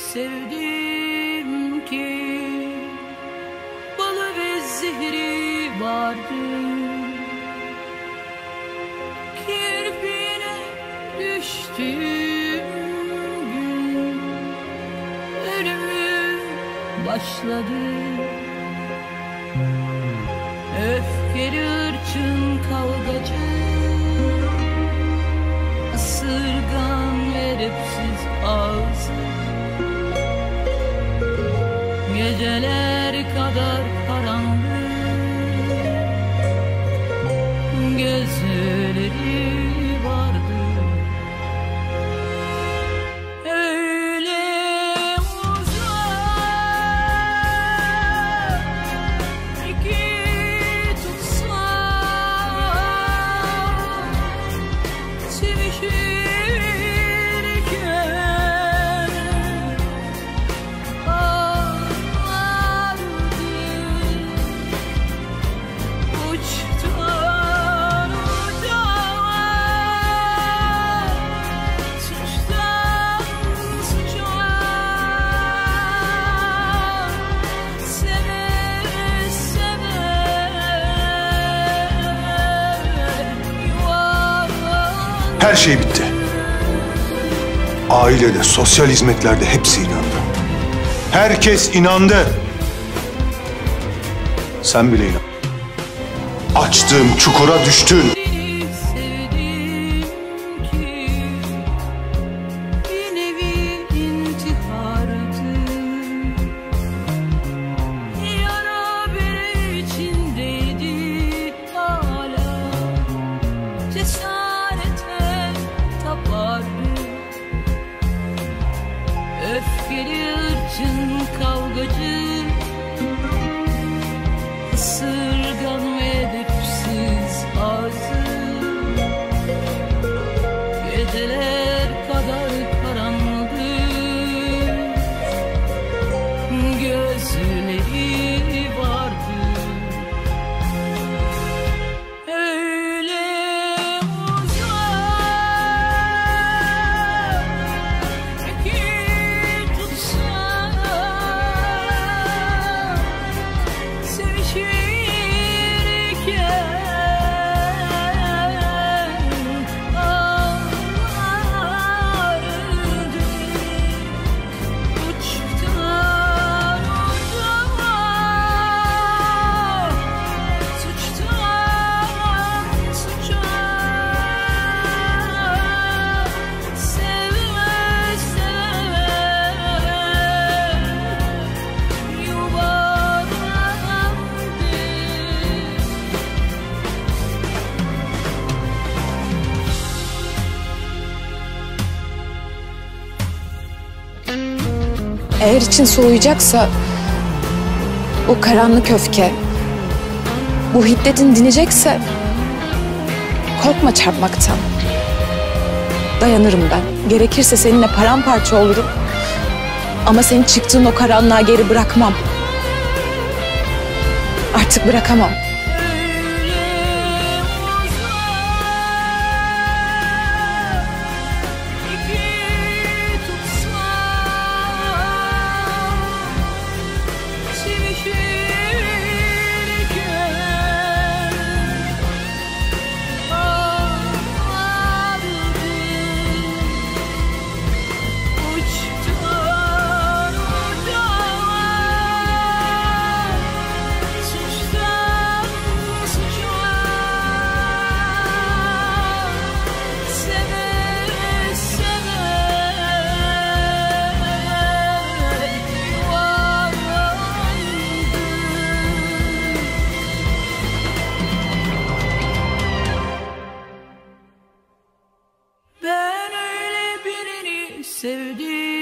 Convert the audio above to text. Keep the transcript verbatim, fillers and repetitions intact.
sevdim ki balı ve zehri vardı. Kirpiğine düştüğüm gün ölümü başladı. Öfkeli hırçın kavgacı, ısırgan ve edepsiz ağzı, geceler kadar karanlık, gözleri vardı. Her şey bitti. Ailede, sosyal hizmetlerde hepsi inandı. Herkes inandı. Sen bile inan. Açtığım çukura düştün. Öfkeli hırçın kavgacı, ısırgan ve edepsiz ağzı, geceler kadar karanlık, gözleri vardı. Eğer için soğuyacaksa o karanlık öfke, bu hiddetin dinecekse korkma çarpmaktan. Dayanırım ben. Gerekirse seninle paramparça olurum. Ama senin çıktığın o karanlığa geri bırakmam. Artık bırakamam. Ben öyle birini sevdim